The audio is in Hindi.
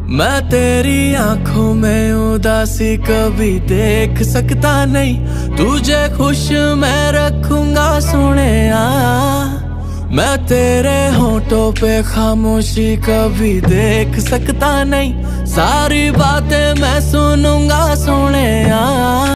मैं तेरी आंखों में उदासी कभी देख सकता नहीं, तुझे खुश मैं रखूंगा सोनिया। मैं तेरे होठों पे खामोशी कभी देख सकता नहीं, सारी बातें मैं सुनूंगा सोनिया।